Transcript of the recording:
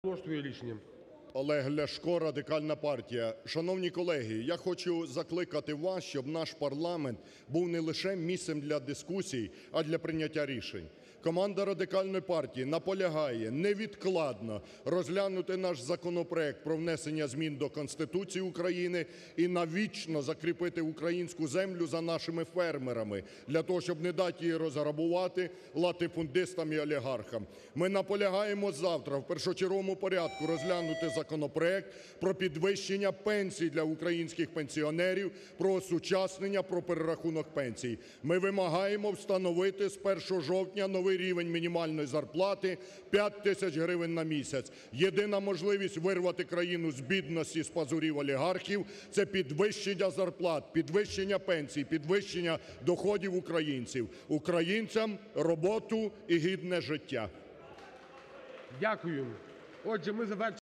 Влаштує рішення. Олег Ляшко, Радикальна партія. Шановні колеги, я хочу закликати вас, щоб наш парламент був не лише місцем для дискусій, а для прийняття рішень. Команда Радикальної партії наполягає невідкладно розглянути наш законопроект про внесення змін до Конституції України і навічно закріпити українську землю за нашими фермерами, для того, щоб не дати її розграбувати латифундистам і олігархам. Ми наполягаємо завтра в першочерговому порядку розглянути законопроект про підвищення пенсій для українських пенсіонерів, про осучаснення, про перерахунок пенсій. Ми вимагаємо встановити з 1 жовтня новий рівень мінімальної зарплати – 5 тисяч гривень на місяць. Єдина можливість вирвати країну з бідності, з пазурів олігархів – це підвищення зарплат, підвищення пенсій, підвищення доходів українців. Українцям роботу і гідне життя. Дякую. Отже, ми завершили